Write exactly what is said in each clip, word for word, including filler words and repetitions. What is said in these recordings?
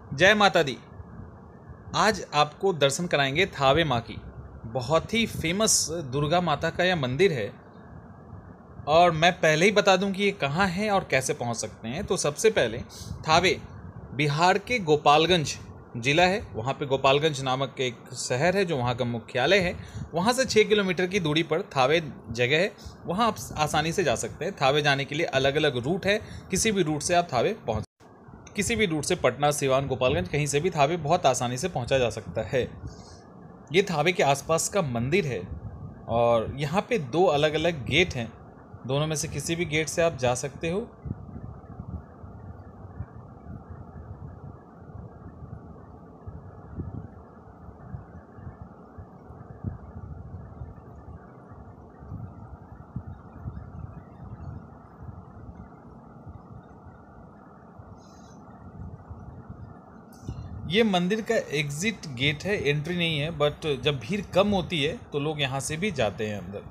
जय माता दी। आज आपको दर्शन कराएंगे थावे माँ की। बहुत ही फेमस दुर्गा माता का यह मंदिर है और मैं पहले ही बता दूं कि ये कहाँ है और कैसे पहुंच सकते हैं। तो सबसे पहले थावे बिहार के गोपालगंज ज़िला है। वहाँ पे गोपालगंज नामक एक शहर है जो वहाँ का मुख्यालय है। वहाँ से छः किलोमीटर की दूरी पर थावे जगह है, वहाँ आप आसानी से जा सकते हैं। थावे जाने के लिए अलग अलग रूट है, किसी भी रूट से आप थावे पहुँच किसी भी रूट से पटना, सिवान, गोपालगंज कहीं से भी थावे बहुत आसानी से पहुंचा जा सकता है। ये थावे के आसपास का मंदिर है और यहाँ पे दो अलग अलग गेट हैं, दोनों में से किसी भी गेट से आप जा सकते हो। ये मंदिर का एग्जिट गेट है, एंट्री नहीं है, बट जब भीड़ कम होती है तो लोग यहाँ से भी जाते हैं अंदर।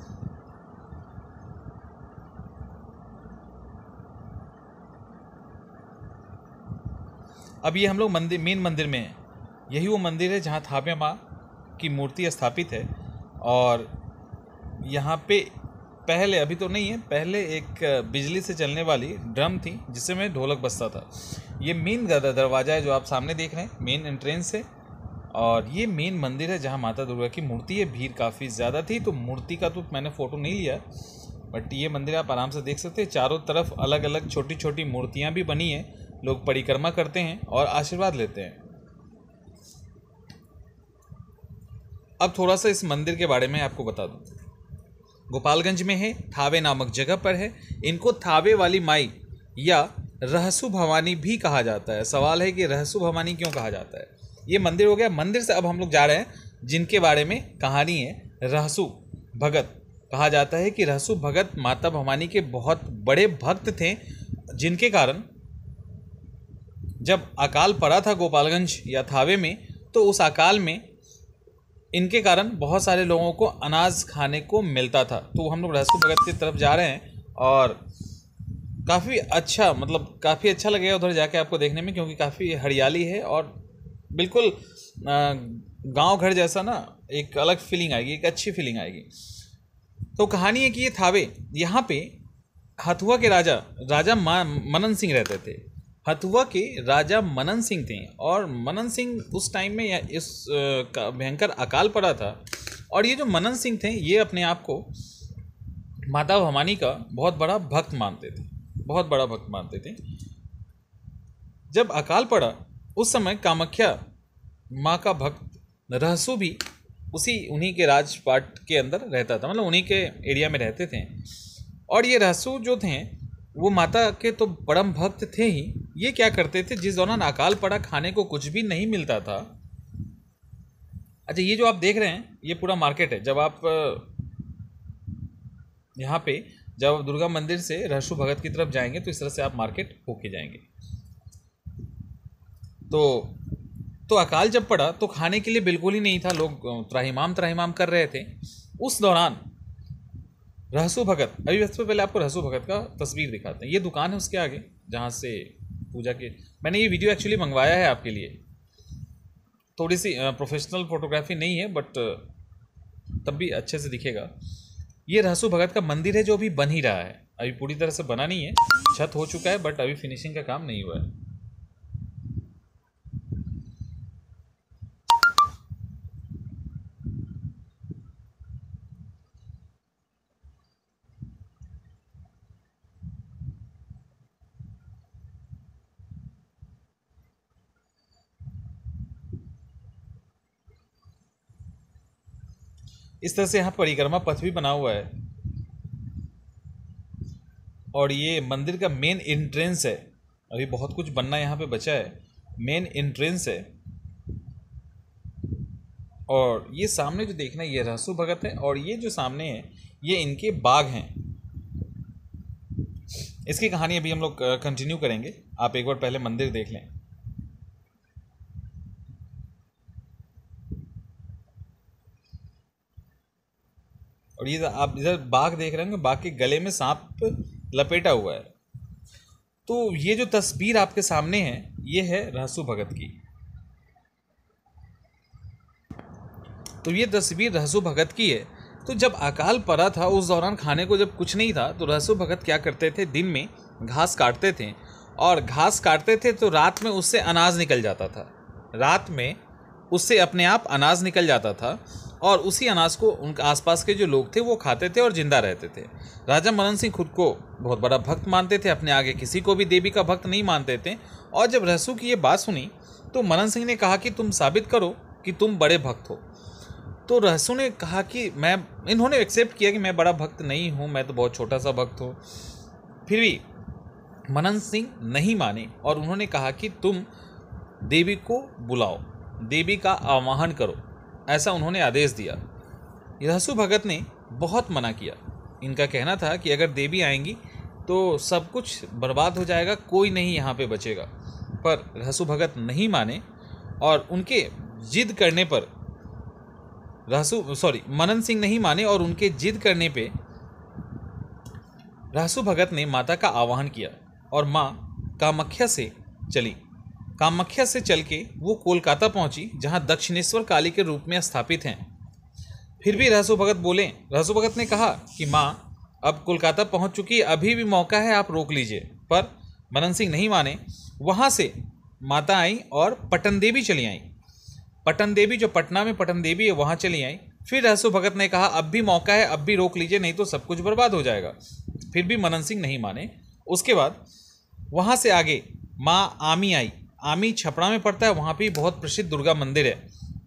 अब ये हम लोग मंदिर मेन मंदिर में हैं। यही वो मंदिर है जहाँ थावे माँ की मूर्ति स्थापित है और यहाँ पे पहले, अभी तो नहीं है, पहले एक बिजली से चलने वाली ड्रम थी जिससे में ढोलक बजता था। ये मेन दरवाज़ा है जो आप सामने देख रहे हैं, मेन एंट्रेंस है और ये मेन मंदिर है जहाँ माता दुर्गा की मूर्ति है। भीड़ काफ़ी ज़्यादा थी तो मूर्ति का तो मैंने फ़ोटो नहीं लिया, बट ये मंदिर आप आराम से देख सकते हैं। चारों तरफ अलग अलग छोटी छोटी मूर्तियाँ भी बनी हैं, लोग परिक्रमा करते हैं और आशीर्वाद लेते हैं। अब थोड़ा सा इस मंदिर के बारे में आपको बता दूँ। गोपालगंज में है, थावे नामक जगह पर है। इनको थावे वाली माई या रहसु भवानी भी कहा जाता है। सवाल है कि रहसु भवानी क्यों कहा जाता है। ये मंदिर हो गया। मंदिर से अब हम लोग जा रहे हैं जिनके बारे में कहानी है। रहसु भगत कहा जाता है कि रहसु भगत माता भवानी के बहुत बड़े भक्त थे, जिनके कारण जब अकाल पड़ा था गोपालगंज या थावे में, तो उस अकाल में इनके कारण बहुत सारे लोगों को अनाज खाने को मिलता था। तो हम लोग रहसु भगत की तरफ जा रहे हैं और काफ़ी अच्छा, मतलब काफ़ी अच्छा लगेगा उधर जाके आपको देखने में, क्योंकि काफ़ी हरियाली है और बिल्कुल गांव घर जैसा ना एक अलग फीलिंग आएगी, एक अच्छी फीलिंग आएगी। तो कहानी है कि ये थावे, यहाँ पे हथुआ के राजा राजा मनन सिंह रहते थे। हथुआ के राजा मनन सिंह थे और मनन सिंह उस टाइम में या इस भयंकर अकाल पड़ा था और ये जो मनन सिंह थे ये अपने आप को माता भवानी का बहुत बड़ा भक्त मानते थे, बहुत बड़ा भक्त मानते थे। जब अकाल पड़ा उस समय कामाख्या माँ का भक्त रहसु भी उसी उन्हीं के राजपाट के अंदर रहता था, मतलब उन्हीं के एरिया में रहते थे। और ये रहसु जो थे वो माता के तो परम भक्त थे ही। ये क्या करते थे, जिस दौरान अकाल पड़ा खाने को कुछ भी नहीं मिलता था। अच्छा, ये जो आप देख रहे हैं ये पूरा मार्केट है। जब आप यहाँ पे जब दुर्गा मंदिर से रहसु भगत की तरफ जाएंगे तो इस तरह से आप मार्केट होके जाएंगे। तो तो अकाल जब पड़ा तो खाने के लिए बिल्कुल ही नहीं था, लोग त्राहिमाम त्राहिमाम कर रहे थे। उस दौरान रहसु भगत, अभी सबसे पहले आपको रहसु भगत का तस्वीर दिखाते हैं। ये दुकान है उसके आगे जहाँ से पूजा के, मैंने ये वीडियो एक्चुअली मंगवाया है आपके लिए। थोड़ी सी प्रोफेशनल फोटोग्राफी नहीं है बट तब भी अच्छे से दिखेगा। ये रहसु भगत का मंदिर है जो अभी बन ही रहा है, अभी पूरी तरह से बना नहीं है, छत हो चुका है बट अभी फिनिशिंग का काम नहीं हुआ है। इस तरह से यहाँ परिक्रमा पथ भी बना हुआ है और ये मंदिर का मेन एंट्रेंस है। अभी बहुत कुछ बनना यहाँ पे बचा है। मेन एंट्रेंस है और ये सामने जो देखना है ये रहसु भगत है और ये जो सामने है ये इनके बाग हैं। इसकी कहानी अभी हम लोग कंटिन्यू करेंगे, आप एक बार पहले मंदिर देख लें। और ये आप इधर बाघ देख रहे होंगे, बाघ के गले में सांप लपेटा हुआ है। तो ये जो तस्वीर आपके सामने है ये है रहसु भगत की। तो ये तस्वीर रहसु भगत की है। तो जब अकाल पड़ा था उस दौरान खाने को जब कुछ नहीं था तो रहसु भगत क्या करते थे, दिन में घास काटते थे और घास काटते थे तो रात में उससे अनाज निकल जाता था। रात में उससे अपने आप अनाज निकल जाता था और उसी अनाज को उनके आसपास के जो लोग थे वो खाते थे और जिंदा रहते थे। राजा मनन सिंह खुद को बहुत बड़ा भक्त मानते थे, अपने आगे किसी को भी देवी का भक्त नहीं मानते थे। और जब रहसु की ये बात सुनी तो मनन सिंह ने कहा कि तुम साबित करो कि तुम बड़े भक्त हो। तो रहसु ने कहा कि मैं, इन्होंने एक्सेप्ट किया कि मैं बड़ा भक्त नहीं हूँ, मैं तो बहुत छोटा सा भक्त हूँ। फिर भी मनन सिंह नहीं माने और उन्होंने कहा कि तुम देवी को बुलाओ, देवी का आवाहन करो, ऐसा उन्होंने आदेश दिया। रहसु भगत ने बहुत मना किया। इनका कहना था कि अगर देवी आएंगी तो सब कुछ बर्बाद हो जाएगा, कोई नहीं यहाँ पे बचेगा। पर रहसु भगत नहीं माने और उनके जिद करने पर रहसु सॉरी मनन सिंह नहीं माने और उनके जिद करने पे रहसु भगत ने माता का आवाहन किया और माँ कामाख्या से चली। कामाख्या से चल के वो कोलकाता पहुंची जहां दक्षिणेश्वर काली के रूप में स्थापित हैं। फिर भी रहसु भगत बोले, रहसु भगत ने कहा कि माँ अब कोलकाता पहुंच चुकी, अभी भी मौका है, आप रोक लीजिए। पर मनन सिंह नहीं माने। वहां से माता आई और पटन देवी चली आई। पटन देवी जो पटना में पटन देवी है वहाँ चली आई। फिर रहसु भगत ने कहा अब भी मौका है, अब भी रोक लीजिए, नहीं तो सब कुछ बर्बाद हो जाएगा। फिर भी मनन सिंह नहीं माने। उसके बाद वहाँ से आगे माँ आमी आई। आमी छपरा में पड़ता है, वहाँ भी बहुत प्रसिद्ध दुर्गा मंदिर है।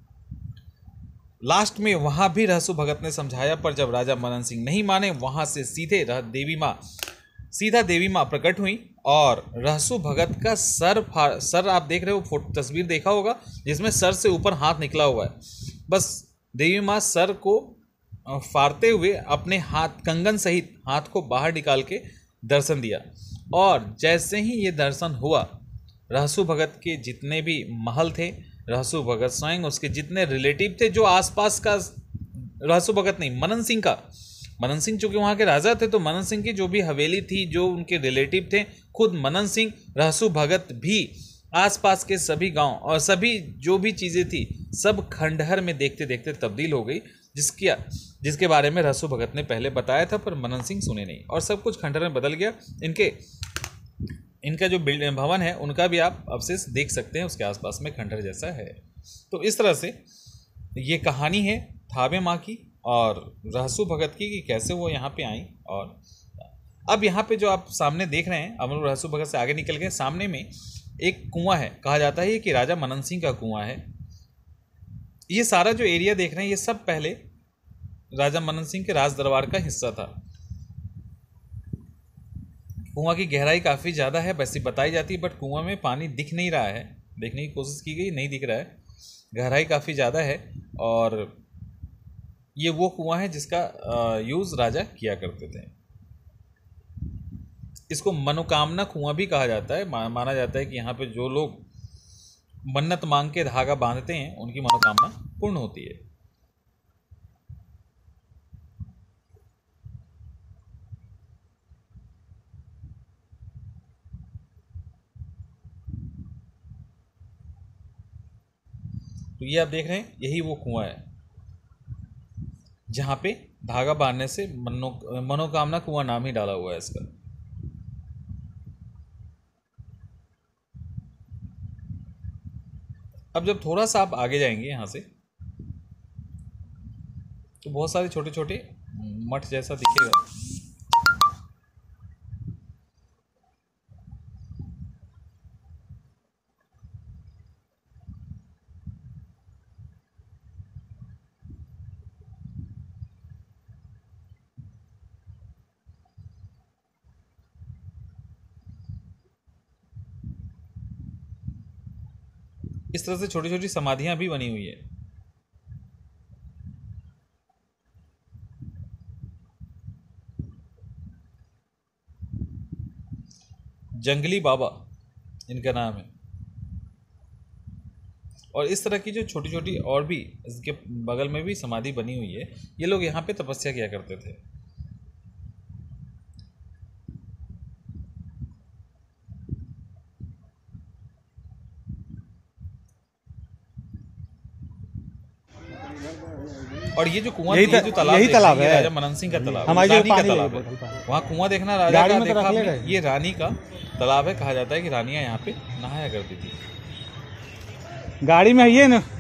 लास्ट में वहाँ भी रहसु भगत ने समझाया, पर जब राजा मनन सिंह नहीं माने वहाँ से सीधे देवी माँ सीधा देवी माँ प्रकट हुई और रहसु भगत का सर सर आप देख रहे हो, फोटो तस्वीर देखा होगा जिसमें सर से ऊपर हाथ निकला हुआ है। बस देवी माँ सर को फाड़ते हुए अपने हाथ कंगन सहित हाथ को बाहर निकाल के दर्शन दिया। और जैसे ही ये दर्शन हुआ, रहसु भगत के जितने भी महल थे, रहसु भगत स्वयं, उसके जितने रिलेटिव थे जो आसपास का, रहसु भगत नहीं मनन सिंह का, मनन सिंह चूंकि वहाँ के राजा थे तो मनन सिंह की जो भी हवेली थी, जो उनके रिलेटिव थे, खुद मनन सिंह, रहसु भगत भी, आसपास के सभी गांव और सभी जो भी चीज़ें थी सब खंडहर में देखते देखते तब्दील हो गई, जिसकी जिसके बारे में रहसु भगत ने पहले बताया था पर मनन सिंह सुने नहीं और सब कुछ खंडहर में बदल गया। इनके इनका जो बिल्डिंग भवन है उनका भी आप अवशेष देख सकते हैं, उसके आसपास में खंडहर जैसा है। तो इस तरह से ये कहानी है थावे माँ की और रहसु भगत की कि कैसे वो यहाँ पे आई। और अब यहाँ पे जो आप सामने देख रहे हैं, अब लोग रहसु भगत से आगे निकल गए, सामने में एक कुआं है, कहा जाता है कि राजा मनन सिंह का कुआं है। ये सारा जो एरिया देख रहे हैं ये सब पहले राजा मनन सिंह के राज दरबार का हिस्सा था। कुआं की गहराई काफ़ी ज़्यादा है वैसे बताई जाती है, बट कुआं में पानी दिख नहीं रहा है, देखने की कोशिश की गई, नहीं दिख रहा है, गहराई काफ़ी ज़्यादा है। और ये वो कुआं है जिसका यूज़ राजा किया करते थे। इसको मनोकामना कुआं भी कहा जाता है। मा, माना जाता है कि यहाँ पे जो लोग मन्नत मांग के धागा बांधते हैं उनकी मनोकामना पूर्ण होती है। तो ये आप देख रहे हैं, यही वो कुआं है जहाँ पे धागा बांधने से मनो मनोकामना कुआं नाम ही डाला हुआ है इसका। अब जब थोड़ा सा आप आगे जाएंगे यहाँ से तो बहुत सारे छोटे छोटे मठ जैसा दिखेगा। इस तरह से छोटी छोटी समाधियां भी बनी हुई है। जंगली बाबा इनका नाम है। और इस तरह की जो छोटी छोटी और भी इसके बगल में भी समाधि बनी हुई है। ये लोग यहाँ पे तपस्या किया करते थे। और ये जो कुआं, यही ये जो तालाब, यही तालाब है राजा मनन सिंह का तालाब, हमारी रानी का पानी तालाब है। वहाँ कुआं देखना राजा गाड़ी का में तो देखा रख ले हमने, गए। ये रानी का तालाब है। कहा जाता है कि रानियां यहाँ पे नहाया करती थी। गाड़ी में है ये ना।